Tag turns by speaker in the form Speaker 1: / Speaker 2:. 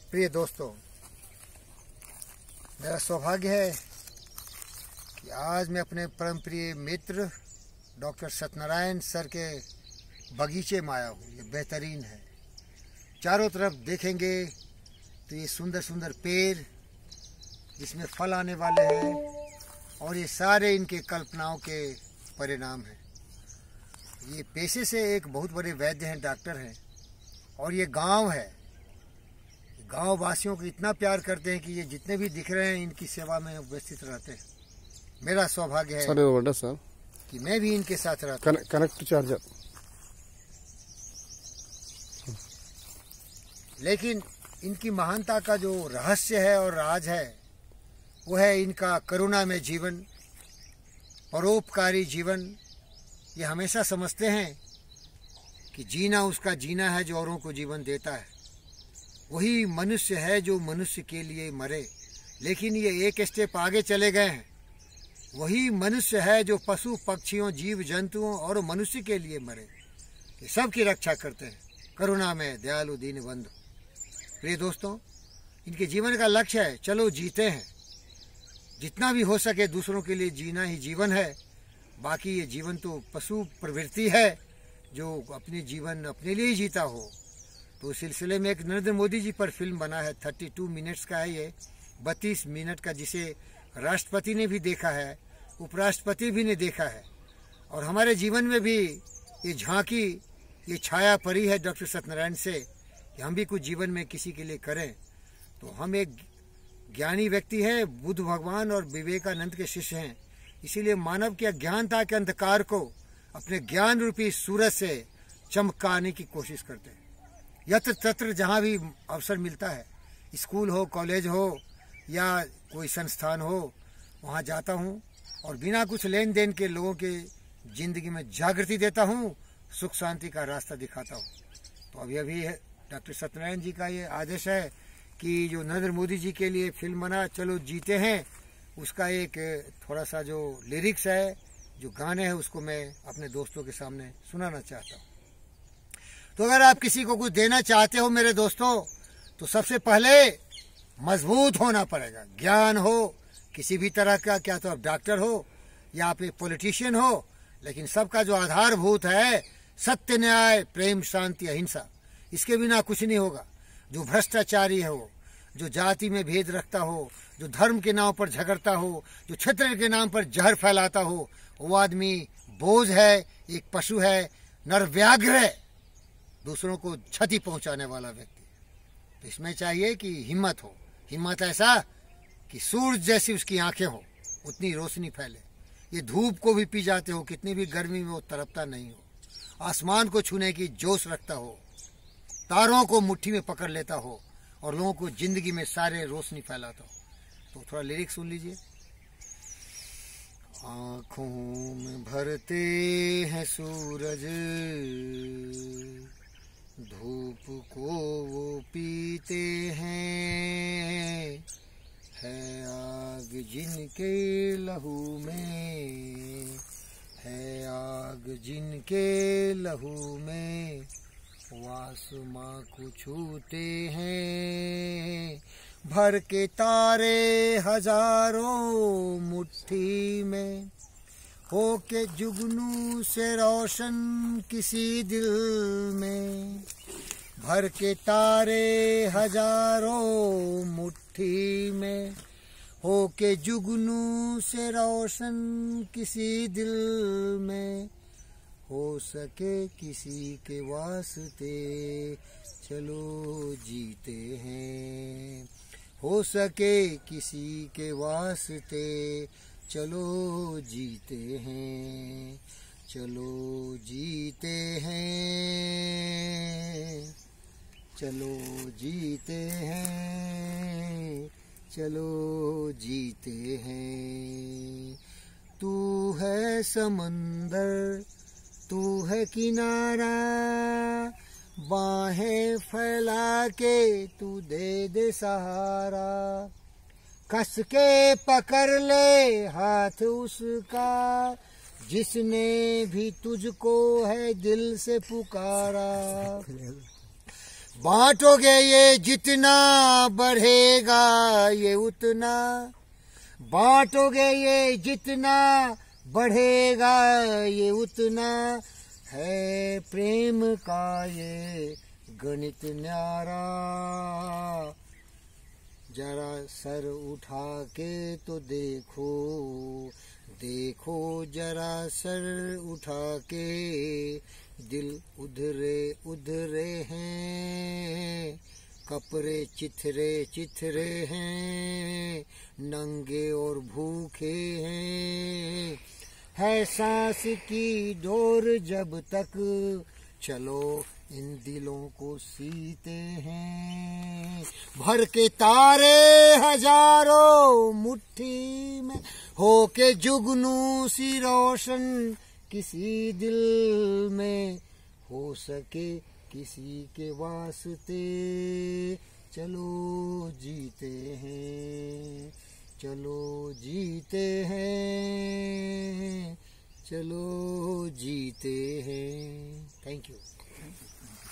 Speaker 1: प्रिय दोस्तों, मेरा सौभाग्य है कि आज मैं अपने परम प्रिय मित्र डॉक्टर सत्यनारायण सर के बगीचे में आया हूँ। ये बेहतरीन है। चारों तरफ देखेंगे तो ये सुंदर सुंदर पेड़ जिसमें फल आने वाले हैं और ये सारे इनके कल्पनाओं के परिणाम हैं। ये पेशे से एक बहुत बड़े वैद्य हैं, डॉक्टर हैं, और ये गांव है। गांव वासियों को इतना प्यार करते हैं कि ये जितने भी दिख रहे हैं इनकी सेवा में उपस्थित रहते हैं। मेरा सौभाग्य है सर कि मैं भी इनके साथ रहता हूं।
Speaker 2: Connect charger.
Speaker 1: लेकिन इनकी महानता का जो रहस्य है और राज है वो है इनका करुणामय जीवन, परोपकारी जीवन। ये हमेशा समझते हैं कि जीना उसका जीना है जो औरों को जीवन देता है। वही मनुष्य है जो मनुष्य के लिए मरे। लेकिन ये एक स्टेप आगे चले गए हैं। वही मनुष्य है जो पशु पक्षियों, जीव जंतुओं और मनुष्य के लिए मरे। ये सबकी रक्षा करते हैं, करुणा में दयालु दीन बंधु। प्रिय दोस्तों, इनके जीवन का लक्ष्य है चलो जीते हैं। जितना भी हो सके दूसरों के लिए जीना ही जीवन है। बाकी ये जीवन तो पशु प्रवृत्ति है जो अपनी जीवन अपने लिए ही जीता हो। तो इस सिलसिले में एक नरेंद्र मोदी जी पर फिल्म बना है, 32 मिनट्स का है ये, 32 मिनट का, जिसे राष्ट्रपति ने भी देखा है, उपराष्ट्रपति भी ने देखा है। और हमारे जीवन में भी ये झांकी, ये छाया पड़ी है डॉक्टर सत्यनारायण से कि हम भी कुछ जीवन में किसी के लिए करें। तो हम एक ज्ञानी व्यक्ति हैं, बुद्ध भगवान और विवेकानंद के शिष्य हैं। इसीलिए मानव के अज्ञानता के अंधकार को अपने ज्ञान रूपी सूरज से चमकाने की कोशिश करते हैं। यत्र तत्र जहाँ भी अवसर मिलता है, स्कूल हो, कॉलेज हो या कोई संस्थान हो, वहाँ जाता हूँ और बिना कुछ लेन देन के लोगों के जिंदगी में जागृति देता हूँ, सुख शांति का रास्ता दिखाता हूँ। तो अभी डॉक्टर सत्यनारायण जी का ये आदेश है कि जो नरेंद्र मोदी जी के लिए फिल्म बना चलो जीते हैं, उसका एक थोड़ा सा जो लिरिक्स है, जो गाने हैं, उसको मैं अपने दोस्तों के सामने सुनाना चाहता हूँ। तो अगर आप किसी को कुछ देना चाहते हो मेरे दोस्तों, तो सबसे पहले मजबूत होना पड़ेगा। ज्ञान हो किसी भी तरह का, क्या तो आप डॉक्टर हो या आप एक पॉलिटिशियन हो, लेकिन सबका जो आधारभूत है सत्य, न्याय, प्रेम, शांति, अहिंसा, इसके बिना कुछ नहीं होगा। जो भ्रष्टाचारी हो, जो जाति में भेद रखता हो, जो धर्म के नाम पर झगड़ता हो, जो क्षेत्र के नाम पर जहर फैलाता हो, वो आदमी बोझ है, एक पशु है, नरव्याघ्र है, दूसरों को क्षति पहुंचाने वाला व्यक्ति। तो इसमें चाहिए कि हिम्मत हो। हिम्मत ऐसा कि सूरज जैसी उसकी आंखें हो, उतनी रोशनी फैले। ये धूप को भी पी जाते हो, कितनी भी गर्मी में वो तड़पता नहीं हो। आसमान को छूने की जोश रखता हो, तारों को मुट्ठी में पकड़ लेता हो और लोगों को जिंदगी में सारे रोशनी फैलाता हो। तो थोड़ा लिरिक्स सुन लीजिए। आँखों में भरते हैं सूरज, धूप को वो पीते हैं, है आग जिनके लहू में, है आग जिनके लहू में, आसमां को छूते हैं, भर के तारे हजारों मुट्ठी में, हो के जुगनू से रोशन किसी दिल में, भर के तारे हजारों मुट्ठी में, हो के जुगनू से रोशन किसी दिल में, हो सके किसी के वास्ते चलो जीते हैं, हो सके किसी के वास्ते चलो जीते हैं, चलो जीते हैं, चलो जीते हैं, चलो जीते हैं। तू है समंदर, तू है किनारा, बाहें फैला के तू दे दे सहारा, कस के पकड़ ले हाथ उसका, जिसने भी तुझको है दिल से पुकारा। बांटोगे ये जितना बढ़ेगा ये उतना, बांटोगे ये जितना बढ़ेगा ये उतना, है प्रेम का ये गणित न्यारा। जरा सर उठा के तो देखो, देखो जरा सर उठा के, दिल उधरे उधरे हैं, कपड़े चिथरे चिथरे हैं, नंगे और भूखे हैं, है सांस की डोर जब तक, चलो इन दिलों को सीते हैं। भर के तारे हजारों मुट्ठी में, होके जुगनू सी रोशन किसी दिल में, हो सके किसी के वास्ते, चलो जीते हैं, चलो जीते हैं, चलो जीते हैं। Thank you.